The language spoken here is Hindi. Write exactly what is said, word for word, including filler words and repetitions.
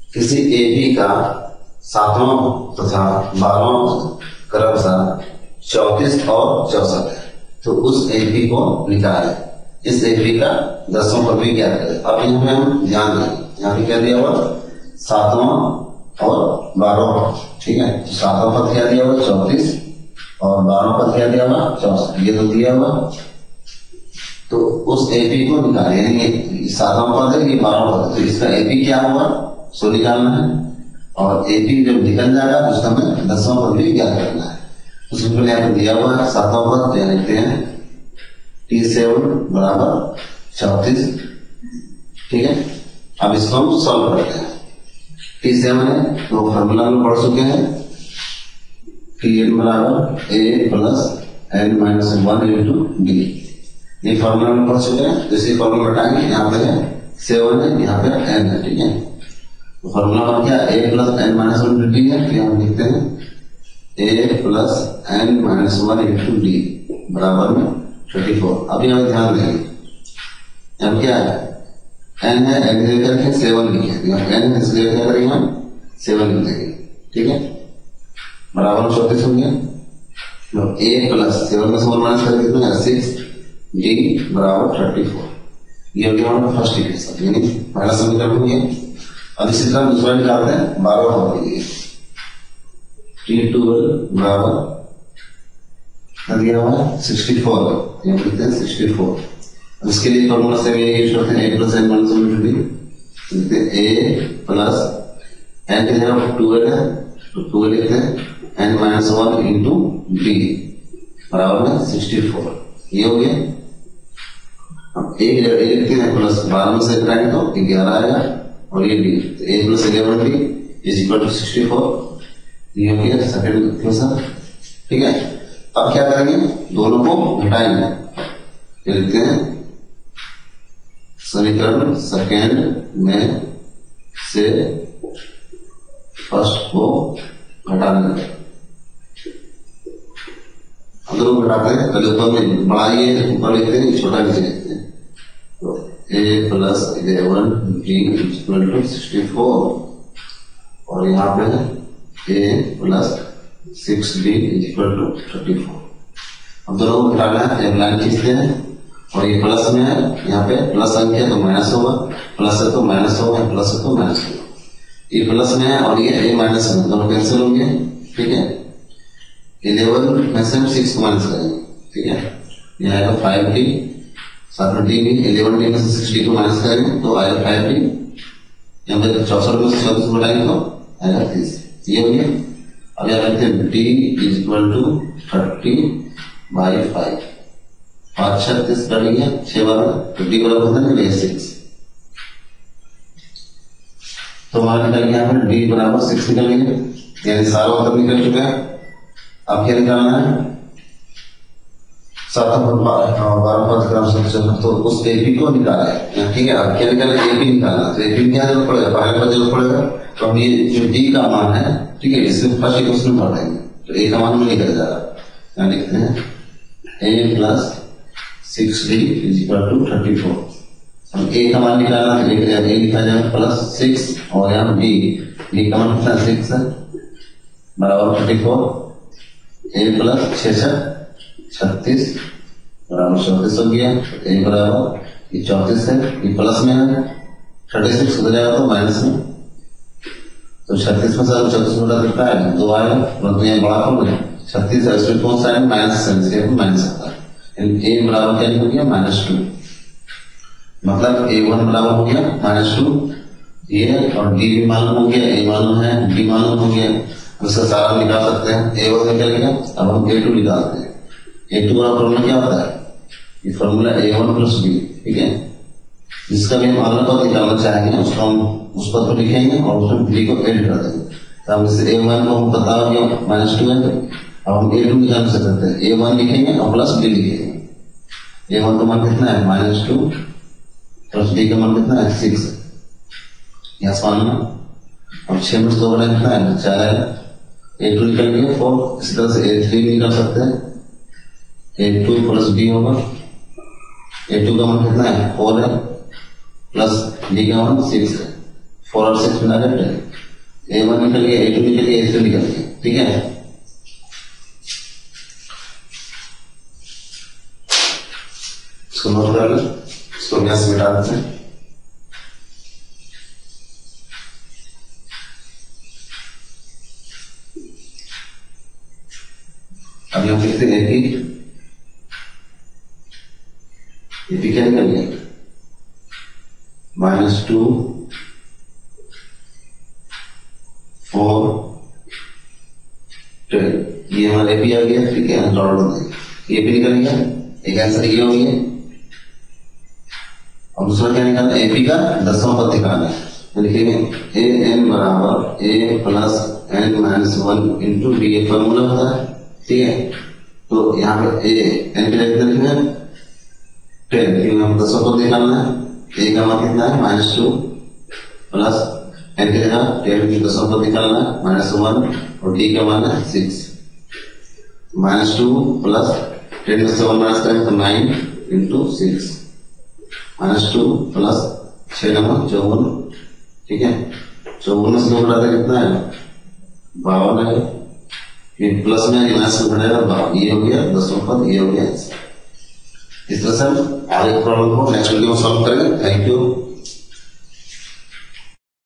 किसी ए बी का सातवां तथा बारहवां क्रमशः चौतीस और चौसठ है, तो उस ए बी को निकालें। इस ए बी का दसवां पद भी ज्ञात करें। अब यहाँ पे हम ध्यान दें, यहाँ पे क्या दिया हुआ सातवां और बारहवां, ठीक है। तो सातवां पद क्या दिया हुआ चौतीस और बारहवां पद क्या दिया हुआ चौसठ, ये तो दिया हुआ। तो उस ए बी को निकालें, यानी सातवां पद है ये बारहवां पद है, तो इसका ए बी क्या हुआ सो निकालना है। और ए बी जब निकल जाएगा उस समय दसवां पद भी ज्ञात करना है। तो सिंपल यहाँ पे दिया हुआ है सातवां पद क्या लिखते हैं टी सेवन बराबर चौतीस, ठीक है। अब इसको हम सॉल्व करते हैं। टी सेवन है तो फॉर्मूला में पढ़ चुके हैं, टी एन बराबर A plus N minus one into B, ये फॉर्मूला में पढ़ चुके हैं। इसी फॉर्मूला बताएंगे, यहाँ पे है सेवन है, यहाँ पे एन है, ठीक है। तो फॉर्मूला में क्या A plus N minus one into D है, तो हम लिखते हैं A plus N minus one into D बराबर में थर्टी फोर। अभी हमें ध्यान देंगे अब क्या है एन है, एन से करके सेवन लिखे, एन है इसलिए क्या करेंगे हम सेवन लिख देंगे, ठीक है। बराबर चौतीस हो गया, तो ए प्लस सेवन में सेवन माइनस करके कितना सिक्स डी बराबर थर्टी फोर, ये हो गया हमारा फर्स्ट इक्वेशन, यानी पहला समीकरण हो गया। अब इसी तरह दूसरा निकालते हैं बारह हो गई टी ट्वेल्व बराबर दिया हुआ है सिक्सटी फोर, ये लिखते हैं सिक्सटी फोर। इसके लिए फॉर्मूला से यूज करते हैं A plus N minus one into D, लिखते हैं ए प्लस एन की जगह ट्वेल्व है तो ट्वेल्व लिखते हैं N minus one into D बराबर में सिक्सटी फोर, ये हो गया। अब ए की जगह ए लिखते हैं प्लस बारह में से कराएंगे तो ग्यारह आएगा और ये डी, तो A plus eleven D is equal to sixty four, ये हो गया सेकेंड इक्वेशन, ठीक है। अब क्या करेंगे दोनों को घटाएंगे, ये लिखते हैं समीकरण सेकेंड में से फर्स्ट को घटाने, हम दोनों घटाते हैं, पहले ऊपर में बड़ा ये ऊपर लिखते हैं छोटा नीचे लिखते हैं, तो A plus eleven D equal to sixty four और यहाँ पे A plus six D equal to thirty four. अब दोनों को घटाना है, एक लाइन खींचते हैं और ये प्लस में है, यहाँ पे प्लस अंक है तो माइनस होगा, प्लस है तो माइनस होगा, प्लस है तो माइनस होगा। ये प्लस में है और ये ए माइनस में, दोनों कैंसिल होंगे, ठीक है। इलेवन में से हम सिक्स को माइनस करेंगे, ठीक है। यहाँ आएगा फाइव डी, साथ में डी भी इलेवन डी में से सिक्स डी को माइनस करेंगे तो आएगा फाइव डी, यहाँ पे चौसठ में से चौतीस को घटाएंगे तो आएगा तीस, ये हो गया। अब यहाँ लिखते हैं D is equal to thirty by five, पांच छत्तीस कर लिया छह बारह, तो डी बराबर होता है ना सिक्स, तो हमारा निकल गया यहाँ पर डी बराबर सिक्स निकल गया, यानी सारा उत्तर निकल चुका है। अब क्या निकालना है सातवां बारह पद क्रम, तो उस ए बी को निकाला है, ठीक है। अब क्या निकाला ए बी निकालना, तो ए बी क्या जरूरत पड़ेगा पहले पद जरूरत पड़ेगा, तो अब ये जो डी का मान है, ठीक है, इसमें फर्स्ट इक्वेशन में पढ़ देंगे तो ए का मान में निकल जाएगा, यहाँ लिखते हैं A plus six D is equal to thirty four. अब ए का मान निकालना है, ए लिखा जाएगा प्लस सिक्स और यहाँ डी, डी का मान कितना सिक्स है बराबर थर्टी फोर, ए प्लस छह छत्तीस बराबर चौतीस हो गया, ए बराबर ये चौतीस है, ये प्लस में है, थर्टी सिक्स हो जाएगा तो माइनस में, तो छत्तीस में से चौतीस में कितना है दो आएगा, परंतु यहाँ बड़ा कौन है छत्तीस है, इसमें कौन सा है माइनस से माइनस आता है, ए बराबर क्या हो गया माइनस टू, मतलब ए वन बराबर हो गया माइनस टू, ये और डी भी मालूम हो गया, ए मालूम है डी मालूम हो गया, उसका सारा निकाल सकते हैं, ए वन निकल गया। अब हम ए टू निकालते हैं, ए टू का फॉर्मूला क्या होता है, ये formula A one plus B, ठीक है। जिसका भी हम अगला पद निकालना चाहेंगे उसको हम उस पद को लिखेंगे और उसमें बी को एड कर देंगे, तो हम जैसे ए वन को हम पता हो गया माइनस टू है, अब हम ए टू निकाल सकते हैं, ए वन लिखेंगे और प्लस डी लिखेंगे, ए वन का मान कितना है माइनस टू प्लस डी का मान कितना है सिक्स, यहाँ समान में और छह में दो बड़ा कितना है चार है, ए टू निकल गया फोर, इसी तरह से ए थ्री निकाल सकते हैं, ए टू प्लस बी होगा, ए टू का मान कितना है फोर है प्लस डी का मान सिक्स है, फोर और सिक्स मिला के टेन, ए वन निकल गया, ए टू निकल गया, ए थ्री निकल गया, ठीक है। इसको नोट कर लें, इसको यहाँ से मिटा देते हैं। अभी हम लिखते हैं कि एपी क्या निकल गया, माइनस टू फोर टेन, ये हमारा एपी आ गया, ठीक है। डॉट एपी निकल गया, एक आंसर ये हो गया। अब दूसरा क्या निकालना है, एपी का दसवां पद निकालना है, तो लिखेंगे ए एन बराबर A plus N minus one into D a formula होता है, ठीक है। तो यहाँ पे ए एन के लिए कितना लिखना है, टेन, क्योंकि हम दसवां पद निकालना है। ए का मान कितना है, माइनस टू प्लस एन के जगह टेन की दसवां पद निकालना है, माइनस वन, और डी का मान है six. Minus two plus ten में से वन माइनस करेंगे तो nine into six, minus two plus छह नंबर चौवन, ठीक है। चौवन में से दो घटाते कितना है, बावन है, फिर प्लस में माइनस में घटाएगा, ये हो गया दसवां पद, ये हो गया। इस तरह से हम आगे प्रॉब्लम को नेक्स्ट वीडियो में सॉल्व करेंगे। Thank you.